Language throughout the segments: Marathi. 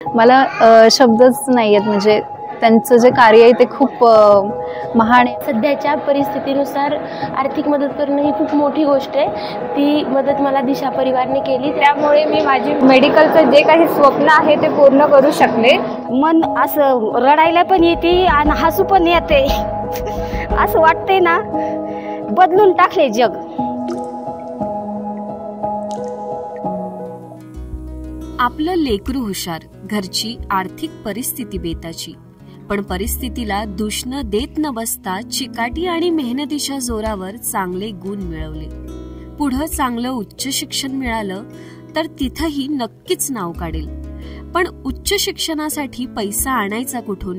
मला शब्दच नाही आहेत, म्हणजे त्यांचं जे कार्य आहे ते खूप महान आहे. सध्याच्या परिस्थितीनुसार आर्थिक मदत करणं ही खूप मोठी गोष्ट आहे. ती मदत मला दिशा परिवारने केली, त्यामुळे मी माझी मेडिकलचं जे काही स्वप्न आहे ते पूर्ण करू शकले. मन असं रडायला पण येते आणि हसू पण येते. असं वाटतंय ना, बदलून टाकले जग. आपलं लेकरू हुशार, घरची आर्थिक परिस्थिती बेताची, पण परिस्थितीला दोष न देत न बसता चिकाटी आणि मेहनतीच्या जोरावर चांगले गुण मिळवले. पुढं चांगलं उच्च शिक्षण मिळालं तर तिथंही नक्कीच नाव काढेल. पण उच्च शिक्षणासाठी पैसा आणायचा कुठून?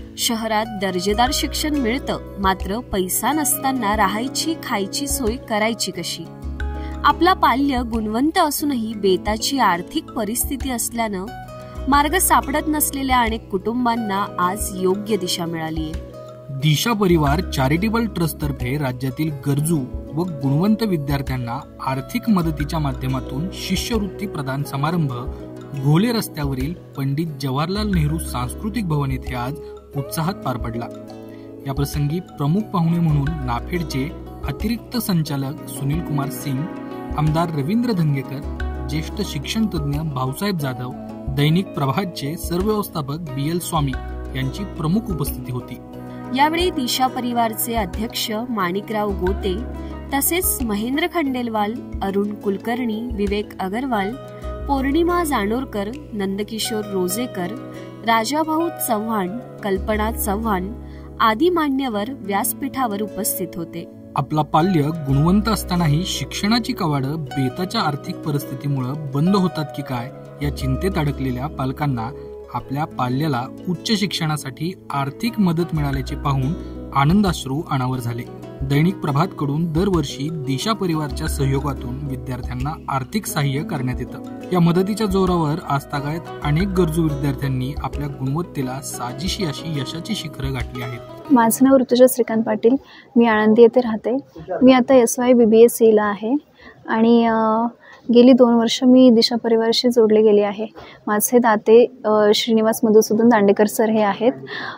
शहरात दर्जेदार शिक्षण मिळतं, मात्र पैसा नसताना राहायची खायची सोय करायची कशी? आपला पाल्य गुणवंत असूनही बेताची आर्थिक परिस्थिती असल्यानं मार्ग सापडत नसलेल्या अनेक कुटुंबांना आज योग्य दिशा मिळालीय. दिशा परिवार चॅरिटेबल ट्रस्ट तर्फे राज्यातील गरजू व गुणवंत विद्यार्थ्यांना आर्थिक मदतीच्या माध्यमातून शिष्यवृत्ती प्रदान समारंभ घोले रस्त्यावरील पंडित जवाहरलाल नेहरू सांस्कृतिक भवन येथे आज उत्साहात पार पडला. या प्रसंगी प्रमुख पाहुणे म्हणून नाफेडचे अतिरिक्त संचालक सुनील कुमार सिंग, आमदार रवींद्र धंगेकर, ज्येष्ठ शिक्षण तज्ज्ञ भाऊसाहेब जाधव, दैनिक प्रभातचे सरव्यवस्थापक BL स्वामी यांची प्रमुख उपस्थिती होती. यावेळी दिशा परिवारचे अध्यक्ष माणिकराव गोते तसेच महेंद्र खंडेलवाल, अरुण कुलकर्णी, विवेक अगरवाल, पौर्णिमा जानोरकर, नंदकिशोर रोजेकर, राजाभाऊ चव्हाण, कल्पना चव्हाण आदी मान्यवर व्यासपीठावर उपस्थित होते. आपला पाल्य गुणवंत असतानाही शिक्षणाची कवाडं बेताच्या आर्थिक परिस्थितीमुळे बंद होतात की काय या चिंतेत अडकलेल्या पालकांना आपल्या पाल्याला उच्च शिक्षणासाठी आर्थिक मदत मिळाल्याचे पाहून आनंदाश्रू अनावर झाले. दैनिक प्रभातकडून दरवर्षी दिशा परिवारच्या सहयोगातून विद्यार्थ्यांना आर्थिक सहाय्य करण्यात येतं. या मदतीच्या जोरावर आजतागायत अनेक गरजू विद्यार्थ्यांनी आपल्या गुणवत्तेला साजिशी अशी यशाची शिखरं गाठली आहेत. माझं नाव ऋतुजा श्रीकांत पाटील. मी आळंदी येथे राहते. मी आता SY BBA ला आहे आणि गेली 2 वर्ष मी दिशा परिवारशी जोडले गेले आहे. माझे दाते श्रीनिवास मधुसूदन दांडेकर सर हे आहेत.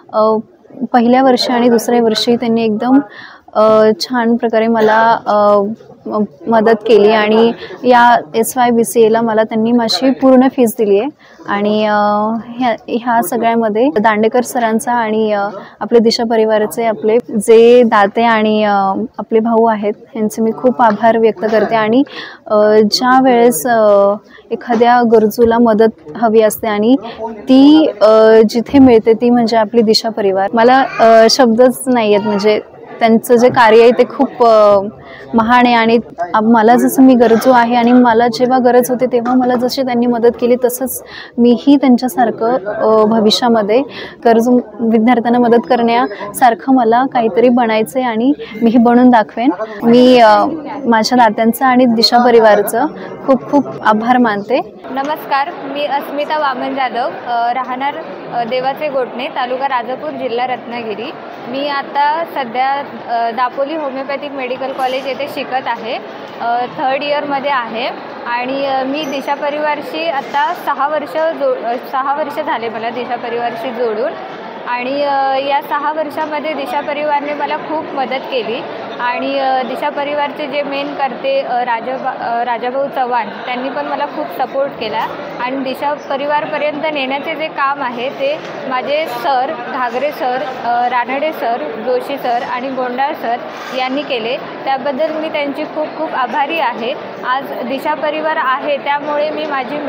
पहिल्या वर्षी आणि दुसऱ्या वर्षी त्यांनी एकदम छान प्रकारे मला मदत केली आणि या SY BCA ला मला त्यांनी माझी पूर्ण फीस दिली आहे. आणि ह्या सगळ्यामध्ये दांडेकर सरांचा आणि आपले दिशा परिवाराचे आपले जे दाते आणि आपले भाऊ आहेत यांचे मी खूप आभार व्यक्त करते. आणि ज्या वेळेस एखाद्या गरजूला मदत हवी असते आणि ती जिथे मिळते ती म्हणजे आपली दिशा परिवार. मला शब्दच नाही आहेत, म्हणजे त्यांचं जे कार्य आहे ते खूप महान आहे. आणि मला जसं मी गरजू आहे आणि मला जेव्हा गरज होते तेव्हा मला जशी त्यांनी मदत केली तसंच मीही त्यांच्यासारखं भविष्यामध्ये गरजू विद्यार्थ्यांना मदत करण्यासारखं मला काहीतरी बनायचं आहे आणि मीही बनवून दाखवेन. मी माझ्या दात्यांचं आणि दिशा परिवारचं खूप खूप आभार मानते. नमस्कार, मी अस्मिता वामन जाधव, राहणार देवाचे गोठणे, तालुका राजापूर, जिल्हा रत्नागिरी. मी आता सध्या दापोली होमिओपॅथिक मेडिकल कॉलेज येथे शिकत आहे. 3rd इयरमध्ये आहे आणि मी दिशा परिवारशी आता 6 वर्ष झाले मला दिशा परिवारशी जोडून. आणि या 6 वर्षामध्ये दिशा परिवारने मला खूप मदत केली. आणि दिशा परिवारचे जे मेन करते राजाभाऊ चव्हाण त्यांनी पण मला खूप सपोर्ट केला. आणि दिशा परिवारपर्यंत नेण्याचे जे काम आहे ते माझे sir, Ghagare sir, Ranade sir, Joshi sir आणि गोंडाळ सर यांनी केले. त्याबद्दल मी त्यांची खूप खूप आभारी आहे. आज दिशा परिवार आहे त्यामुळे मी माझी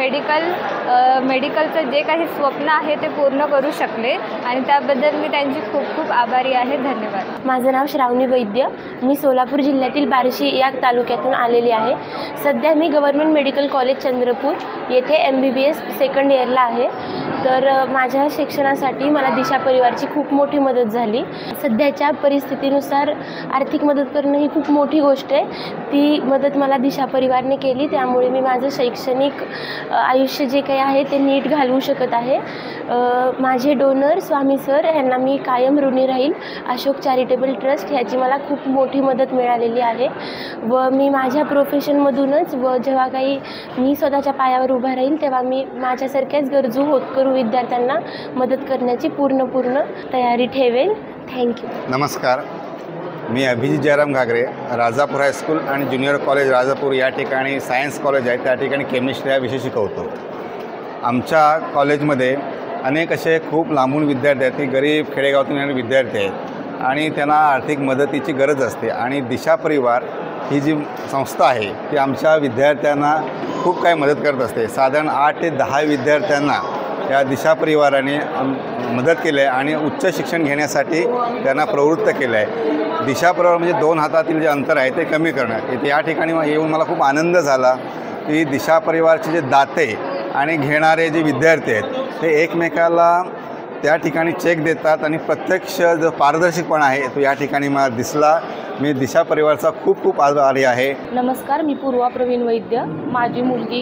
मेडिकलचं जे काही स्वप्न आहे ते पूर्ण करू शकले आणि त्याबद्दल मी त्यांची खूप खूप आभारी आहे. धन्यवाद. माझं नाव श्रावणी वैद्य. मी सोलापूर जिल्ह्यातील बार्शी या तालुक्यातून आलेली आहे. सध्या मी गव्हर्नमेंट मेडिकल कॉलेज चंद्रपूर येथे MBBS 2nd इयरला आहे. तर माझ्या शिक्षणासाठी मला दिशा परिवारची खूप मोठी मदत झाली. सध्याच्या परिस्थितीनुसार आर्थिक मदत करणं ही खूप मोठी गोष्ट आहे. ती मदत मला दिशा परिवारने केली, त्यामुळे मी माझं शैक्षणिक आयुष्य जे काही आहे ते नीट घालवू शकत आहे. माझे डोनर स्वामी सर यांना मी कायम ऋणी राहील. अशोक चॅरिटेबल ट्रस्ट ह्याची मला खूप मोठी मदत मिळालेली आहे. व मी माझ्या प्रोफेशनमधूनच व जेव्हा काही मी स्वतःच्या पायावर उभा राहील तेव्हा मी माझ्यासारख्याच गरजू करू करून विद्यार्थ्यांना मदत करण्याची पूर्ण तयारी ठेवेल. थँक्यू. नमस्कार, मी अभिजित जयराम घागरे, राजापूर हायस्कूल आणि ज्युनियर कॉलेज राजापूर या ठिकाणी सायन्स कॉलेज आहे, त्या ठिकाणी केमिस्ट्री हा विषय शिकवतो. आमच्या कॉलेजमध्ये अनेक असे खूप लांबून विद्यार्थी आहेत, ते गरीब खेडेगावातून येणारे विद्यार्थी आहेत आणि त्यांना आर्थिक मदतीची गरज असते. आणि दिशा परिवार ही जी संस्था आहे ती आमच्या विद्यार्थ्यांना खूप काही मदत करत असते. साधारण 8 ते 10 विद्यार्थ्यांना या दिशा परिवाराने मदत केली आहे आणि उच्च शिक्षण घेण्यासाठी त्यांना प्रवृत्त केलं आहे. दिशा परिवार म्हणजे 2 हातातील जे अंतर आहे ते कमी करणं. या ठिकाणी येऊन मला खूप आनंद झाला की दिशा परिवारचे जे दाते आणि घेणारे जे विद्यार्थी आहेत ते एकमेकाला त्या ठिकाणी चेक देतात आणि प्रत्यक्ष जो पारदर्शकपणा आहे तो या ठिकाणी मला दिसला. मी दिशा परिवारचा खूप आभारी आहे. नमस्कार, मी पूर्वा प्रवीण वैद्य. माझी मुलगी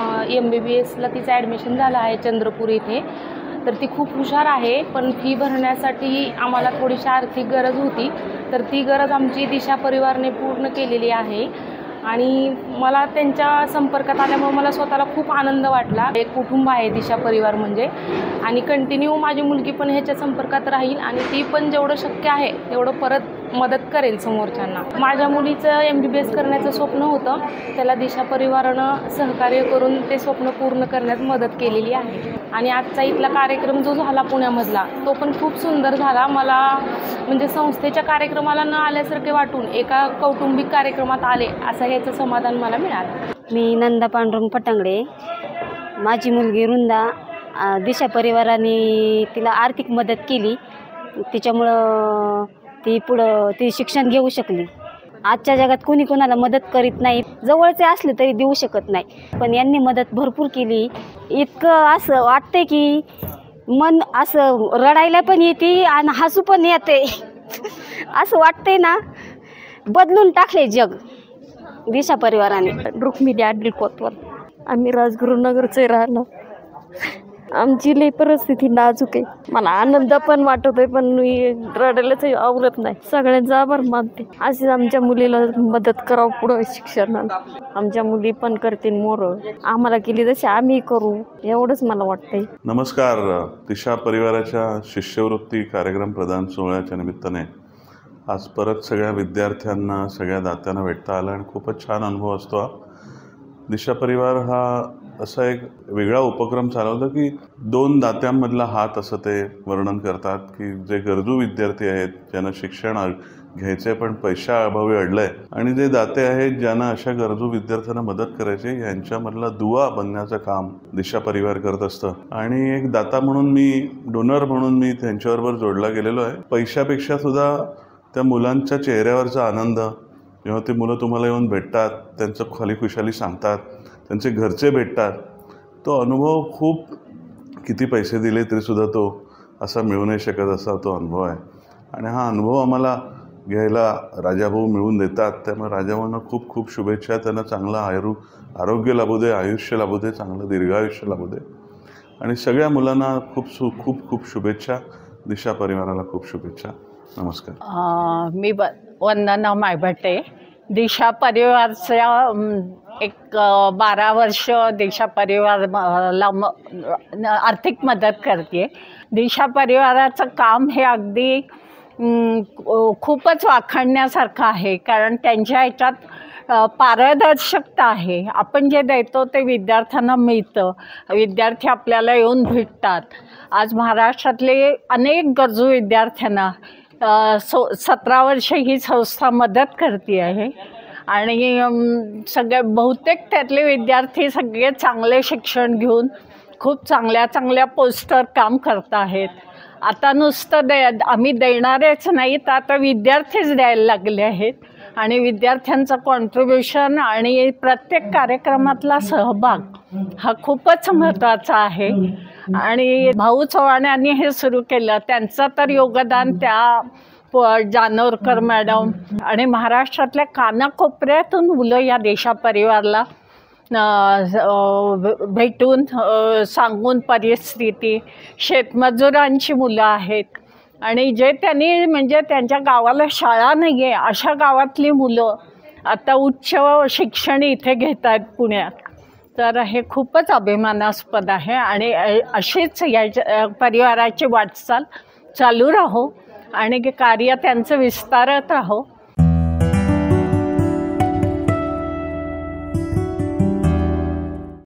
MBBSला तिचं ॲडमिशन झालं आहे चंद्रपूर इथे. तर ती खूप हुशार आहे, पण फी भरण्यासाठी आम्हाला थोडीशी आर्थिक गरज होती. तर ती गरज आमची दिशा परिवारने पूर्ण केलेली आहे आणि मला त्यांच्या संपर्कात आल्यामुळे मला स्वतःला खूप आनंद वाटला. एक कुटुंब आहे दिशा परिवार म्हणजे, आणि कंटिन्यू माझी मुलगी पण ह्याच्या संपर्कात राहील आणि ती पण जेवढं शक्य आहे तेवढं परत मदत करेल समोरच्यांना. माझ्या मुलीचं MBBS करण्याचं स्वप्न होतं, त्याला दिशा परिवारानं सहकार्य करून ते स्वप्न पूर्ण करण्यात मदत केलेली आहे. आणि आजचा इथला कार्यक्रम जो झाला पुण्यामधला तो पण खूप सुंदर झाला. मला म्हणजे संस्थेच्या कार्यक्रमाला न आल्यासारखे वाटून एका कौटुंबिक कार्यक्रमात आले असं याचं समाधान मला मिळालं. मी नंदा पांडुरंग पटांगडे. माझी मुलगी वृंदा दिशा परिवाराने तिला आर्थिक मदत केली, तिच्यामुळं ती शिक्षण घेऊ शकली. आजच्या जगात कोणी कोणाला मदत करीत नाही, जवळचे असले तरी देऊ शकत नाही, पण यांनी मदत भरपूर केली. इतकं असं वाटते की मन असं रडायला पण येते आणि हसू पण येते. असं वाटते ना, बदलून टाकले जग दिशा परिवाराने. रुक्मिणी आडली कोतवाल. आम्ही राजगुरुनगरचे राहणं. आमची लई परिस्थिती नाजूक आहे. मला आनंद पण वाटतोय, पण रडायलाच आवडत नाही. सगळ्यांचा आभार मानते. अशीच आमच्या मुलीला मदत करावं पुढं शिक्षणाला. आमच्या मुली पण करतील मोरं, आम्हाला केली तशी आम्ही करू, एवढंच मला वाटतंय. नमस्कार, दिशा परिवाराच्या शिष्यवृत्ती कार्यक्रम प्रदान सोहळ्याच्या निमित्ताने आज परत सगळ्या विद्यार्थ्यांना, सगळ्या दात्यांना भेटता आलं आणि खूपच छान अनुभव असतो हा. दिशा परिवार हा असा एक वेगळा उपक्रम चालवतो की 2 दात्यांमधला हात असं ते वर्णन करतात की जे गरजू विद्यार्थी आहेत, ज्यांना शिक्षण घ्यायचे पण पैशाअभावी अडलंय, आणि जे दाते आहेत ज्यांना अशा गरजू विद्यार्थ्यांना मदत करायची, यांच्यामधला दुवा बनण्याचं काम दिशा परिवार करत असतं. आणि एक दाता म्हणून डोनर म्हणून मी त्यांच्याबरोबर जोडला गेलेलो आहे. पैशापेक्षा सुद्धा त्या मुलांच्या चेहऱ्यावरचा आनंद, जेव्हा ते मुलं तुम्हाला येऊन भेटतात, त्यांचं खाली खुशाली सांगतात, त्यांचे घरचे भेटतात, तो अनुभव खूप किती पैसे दिले तरीसुद्धा तो असा मिळू नाही शकत असा तो अनुभव आहे. आणि हा अनुभव आम्हाला घ्यायला राजाभाऊ मिळवून देतात. त्यामुळे राजाभाऊंना खूप शुभेच्छा. त्यांना चांगलं आरोग्य लाभू दे, आयुष्य लाभू दे, चांगलं दीर्घायुष्य लाभू दे. आणि सगळ्या मुलांना खूप शुभेच्छा. दिशा परिवाराला खूप शुभेच्छा. नमस्कार. मी वंदना मायभट्टे. दिशा परिवारच्या एक 12 वर्ष दिशा परिवाराला आर्थिक मदत करते. दिशा परिवाराचं काम हे अगदी खूपच वाखाणण्यासारखं आहे, कारण त्यांच्या ह्याच्यात पारदर्शकता आहे. आपण जे देतो ते विद्यार्थ्यांना मिळतं, विद्यार्थी आपल्याला येऊन भेटतात. आज महाराष्ट्रातले अनेक गरजू विद्यार्थ्यांना 17 वर्ष ही संस्था मदत करते आहे आणि बहुतेक त्यातले विद्यार्थी सगळे चांगले शिक्षण घेऊन खूप चांगल्या पोस्टवर काम करत आहेत. आता नुसतं आम्ही देणारेच नाही, तर आता विद्यार्थीच द्यायला लागले आहेत आणि विद्यार्थ्यांचं कॉन्ट्रीब्युशन आणि प्रत्येक कार्यक्रमातला सहभाग हा खूपच महत्त्वाचा आहे. आणि भाऊ चव्हाण यांनी हे सुरू केलं, त्यांचं तर योगदान त्या जानोरकर मॅडम आणि महाराष्ट्रातल्या कानाकोपऱ्यातून मुलं या दिशा परिवारला भेटून सांगून परिस्थिती, शेतमजुरांची मुलं आहेत आणि जे त्यांनी म्हणजे त्यांच्या गावाला शाळा नाही आहे अशा गावातली मुलं आता उच्च शिक्षण इथे घेत आहेत पुण्यात. तर हे खूपच अभिमानास्पद आहे आणि अशीच या परिवाराची वाटचाल चालू राहो आणि कार्य त्यांचं विस्तारत राहो